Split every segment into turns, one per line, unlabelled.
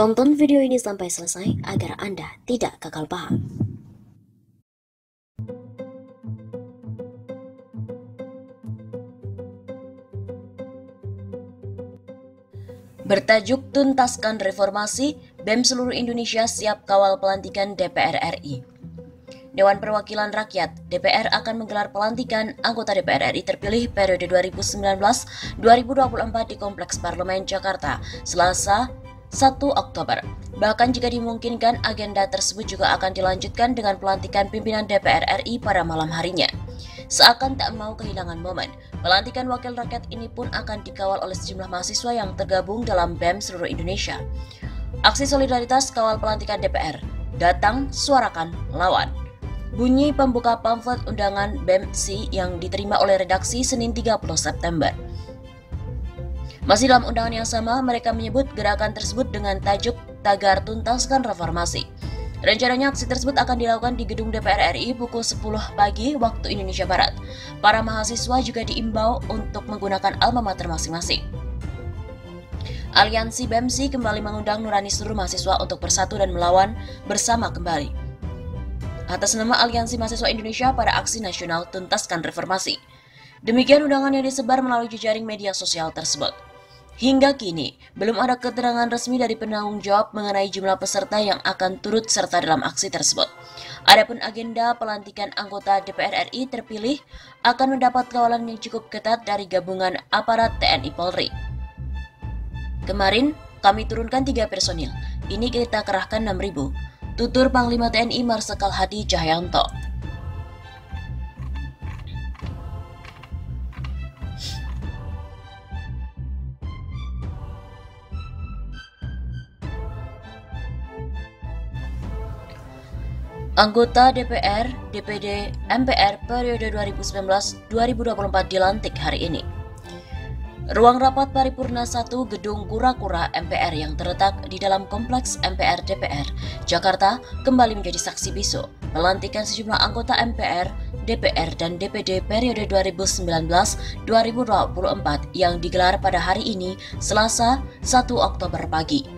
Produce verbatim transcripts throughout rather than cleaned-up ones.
Tonton video ini sampai selesai agar Anda tidak gagal paham. Bertajuk Tuntaskan Reformasi, B E M seluruh Indonesia siap kawal pelantikan D P R R I. Dewan Perwakilan Rakyat D P R akan menggelar pelantikan anggota D P R R I terpilih periode dua ribu sembilan belas sampai dua ribu dua puluh empat di Kompleks Parlemen Jakarta, Selasa satu Oktober. Bahkan jika dimungkinkan, agenda tersebut juga akan dilanjutkan dengan pelantikan pimpinan D P R R I pada malam harinya. Seakan tak mau kehilangan momen, pelantikan wakil rakyat ini pun akan dikawal oleh sejumlah mahasiswa yang tergabung dalam B E M seluruh Indonesia. Aksi solidaritas kawal pelantikan D P R, datang, suarakan, lawan. Bunyi pembuka pamflet undangan B E M C yang diterima oleh redaksi Senin tiga puluh September. Masih dalam undangan yang sama, mereka menyebut gerakan tersebut dengan tajuk Tagar Tuntaskan Reformasi. Rencananya aksi tersebut akan dilakukan di gedung D P R R I pukul sepuluh pagi waktu Indonesia Barat. Para mahasiswa juga diimbau untuk menggunakan alma mater masing-masing. Aliansi B E M C kembali mengundang nurani seluruh mahasiswa untuk bersatu dan melawan bersama kembali atas nama Aliansi Mahasiswa Indonesia pada Aksi Nasional Tuntaskan Reformasi. Demikian undangan yang disebar melalui jejaring media sosial tersebut. Hingga kini, belum ada keterangan resmi dari penanggung jawab mengenai jumlah peserta yang akan turut serta dalam aksi tersebut. Adapun agenda pelantikan anggota D P R R I terpilih akan mendapat kawalan yang cukup ketat dari gabungan aparat T N I Polri. Kemarin, kami turunkan tiga personil, ini kita kerahkan enam ribu. Tutur Panglima T N I Marsikal Hadi Cahyanto. Anggota D P R, D P D, M P R periode dua ribu sembilan belas sampai dua ribu dua puluh empat dilantik hari ini. Ruang rapat paripurna satu Gedung Kura-Kura M P R yang terletak di dalam kompleks M P R D P R Jakarta kembali menjadi saksi bisu pelantikan sejumlah anggota M P R, D P R, dan D P D periode dua ribu sembilan belas sampai dua ribu dua puluh empat yang digelar pada hari ini, Selasa satu Oktober pagi.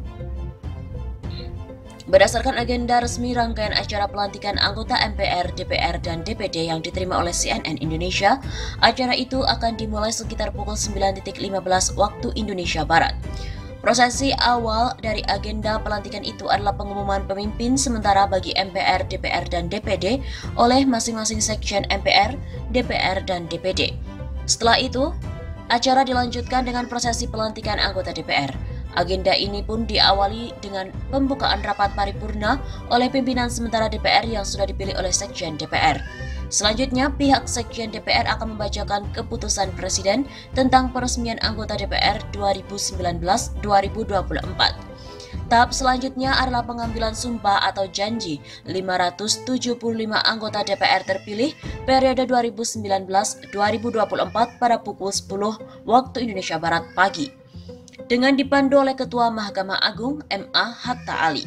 Berdasarkan agenda resmi rangkaian acara pelantikan anggota M P R, D P R, dan D P D yang diterima oleh C N N Indonesia, acara itu akan dimulai sekitar pukul sembilan lima belas waktu Indonesia Barat. Prosesi awal dari agenda pelantikan itu adalah pengumuman pemimpin sementara bagi M P R, D P R, dan D P D oleh masing-masing section M P R, D P R, dan D P D. Setelah itu, acara dilanjutkan dengan prosesi pelantikan anggota D P R. Agenda ini pun diawali dengan pembukaan rapat paripurna oleh pimpinan sementara D P R yang sudah dipilih oleh Sekjen D P R. Selanjutnya, pihak Sekjen D P R akan membacakan keputusan Presiden tentang peresmian anggota D P R dua ribu sembilan belas sampai dua ribu dua puluh empat. Tahap selanjutnya adalah pengambilan sumpah atau janji lima ratus tujuh puluh lima anggota D P R terpilih periode dua ribu sembilan belas sampai dua ribu dua puluh empat pada pukul sepuluh waktu Indonesia Barat pagi, dengan dipandu oleh Ketua Mahkamah Agung M A Hatta Ali.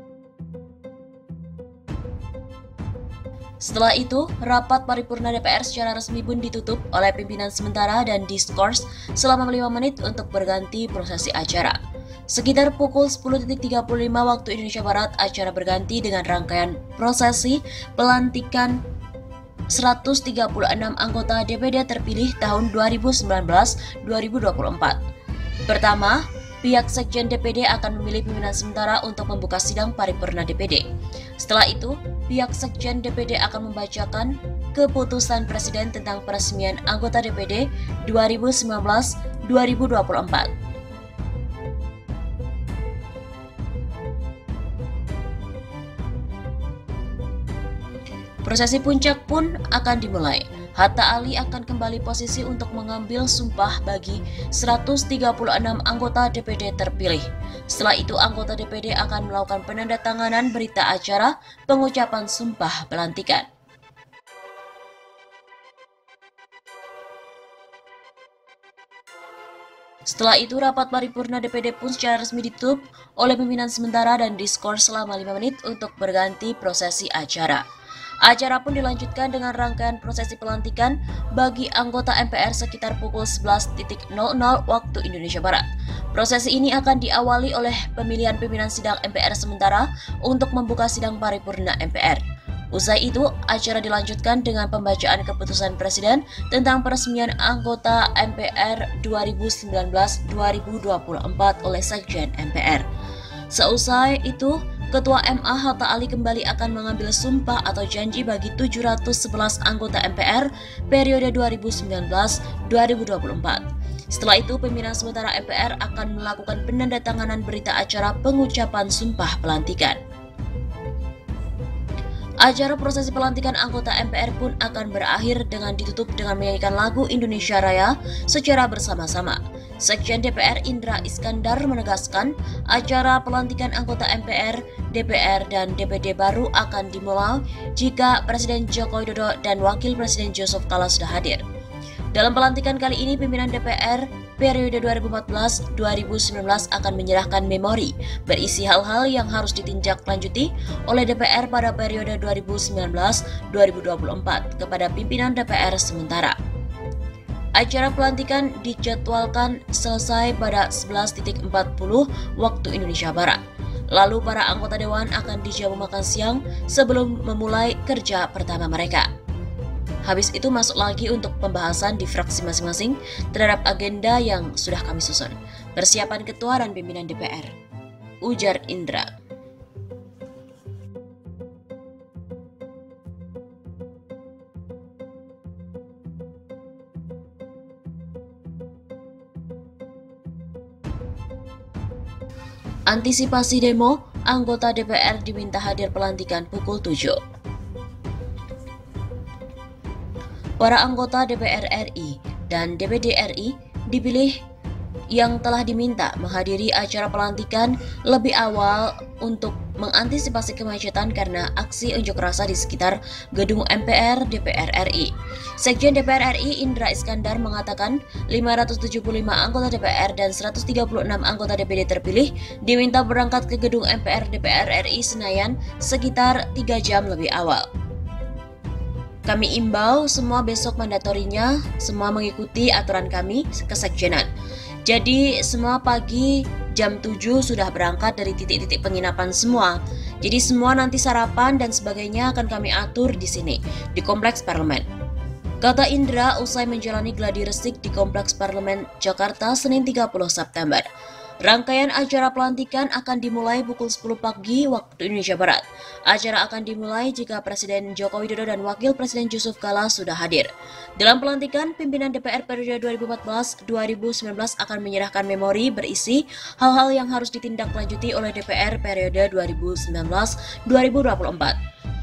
Setelah itu, rapat paripurna D P R secara resmi pun ditutup oleh pimpinan sementara dan diskors selama lima menit untuk berganti prosesi acara. Sekitar pukul sepuluh tiga puluh lima waktu Indonesia Barat, acara berganti dengan rangkaian prosesi pelantikan seratus tiga puluh enam anggota D P D terpilih tahun dua ribu sembilan belas sampai dua ribu dua puluh empat. Pertama, pihak Sekjen D P D akan memilih pimpinan sementara untuk membuka sidang paripurna D P D. Setelah itu, pihak Sekjen D P D akan membacakan keputusan Presiden tentang peresmian anggota D P D dua ribu sembilan belas sampai dua ribu dua puluh empat. Prosesi puncak pun akan dimulai. Hatta Ali akan kembali posisi untuk mengambil sumpah bagi seratus tiga puluh enam anggota D P D terpilih. Setelah itu, anggota D P D akan melakukan penandatanganan berita acara pengucapan sumpah pelantikan. Setelah itu, rapat paripurna D P D pun secara resmi ditutup oleh pimpinan sementara dan diskors selama lima menit untuk berganti prosesi acara. Acara pun dilanjutkan dengan rangkaian prosesi pelantikan bagi anggota M P R sekitar pukul sebelas waktu Indonesia Barat. Prosesi ini akan diawali oleh pemilihan pimpinan sidang M P R sementara untuk membuka sidang paripurna M P R. Usai itu, acara dilanjutkan dengan pembacaan keputusan Presiden tentang peresmian anggota M P R dua ribu sembilan belas sampai dua ribu dua puluh empat oleh Sekjen M P R. Seusai itu, Ketua M A Hatta Ali kembali akan mengambil sumpah atau janji bagi tujuh ratus sebelas anggota M P R periode dua ribu sembilan belas sampai dua ribu dua puluh empat. Setelah itu, pimpinan sementara M P R akan melakukan penandatanganan berita acara pengucapan sumpah pelantikan. Acara prosesi pelantikan anggota M P R pun akan berakhir dengan ditutup dengan menyanyikan lagu Indonesia Raya secara bersama-sama. Sekjen D P R Indra Iskandar menegaskan acara pelantikan anggota M P R, D P R, dan D P D baru akan dimulai jika Presiden Joko Widodo dan Wakil Presiden Yusuf Kala sudah hadir. Dalam pelantikan kali ini, pimpinan D P R periode dua ribu empat belas sampai dua ribu sembilan belas akan menyerahkan memori berisi hal-hal yang harus ditindaklanjuti oleh D P R pada periode dua ribu sembilan belas sampai dua ribu dua puluh empat kepada pimpinan D P R sementara. Acara pelantikan dijadwalkan selesai pada sebelas empat puluh waktu Indonesia Barat. Lalu para anggota dewan akan dijamu makan siang sebelum memulai kerja pertama mereka. Habis itu masuk lagi untuk pembahasan di fraksi masing-masing terhadap agenda yang sudah kami susun. Persiapan ketua dan pimpinan D P R. Ujar Indra. Antisipasi demo, anggota D P R diminta hadir pelantikan pukul tujuh. Para anggota D P R R I dan D P D R I dipilih yang telah diminta menghadiri acara pelantikan lebih awal untuk mengantisipasi kemacetan karena aksi unjuk rasa di sekitar gedung M P R D P R R I. Sekjen D P R R I Indra Iskandar mengatakan lima ratus tujuh puluh lima anggota D P R dan seratus tiga puluh enam anggota D P D terpilih diminta berangkat ke gedung M P R D P R R I Senayan sekitar tiga jam lebih awal. Kami imbau semua besok mandatorinya, semua mengikuti aturan kami kesekjenan. Jadi semua pagi jam tujuh sudah berangkat dari titik-titik penginapan semua. Jadi semua nanti sarapan dan sebagainya akan kami atur di sini, di Kompleks Parlemen. Kata Indra usai menjalani gladi resik di Kompleks Parlemen Jakarta Senin tiga puluh September. Rangkaian acara pelantikan akan dimulai pukul sepuluh pagi waktu Indonesia Barat. Acara akan dimulai jika Presiden Joko Widodo dan Wakil Presiden Yusuf Kala sudah hadir. Dalam pelantikan, pimpinan D P R periode dua ribu empat belas sampai dua ribu sembilan belas akan menyerahkan memori berisi hal-hal yang harus ditindaklanjuti oleh D P R periode dua ribu sembilan belas sampai dua ribu dua puluh empat.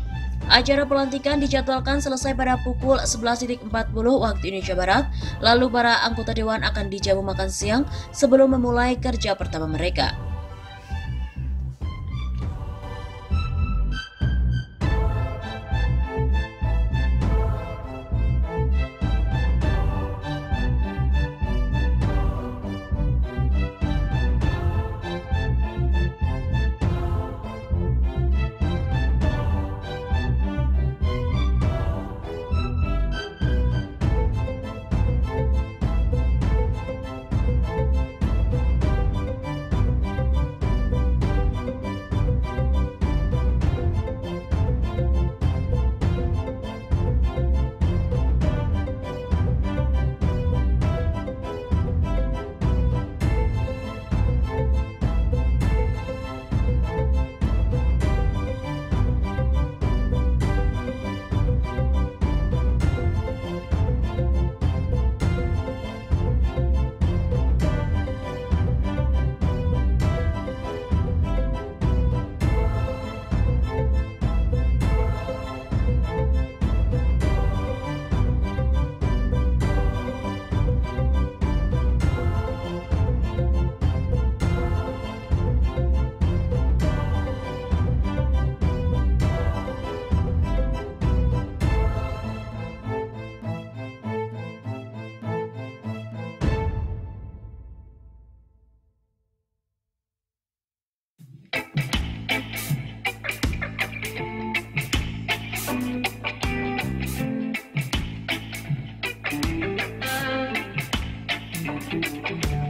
Acara pelantikan dijadwalkan selesai pada pukul sebelas empat puluh waktu Indonesia Barat, lalu para anggota dewan akan dijamu makan siang sebelum memulai kerja pertama mereka. Thank you.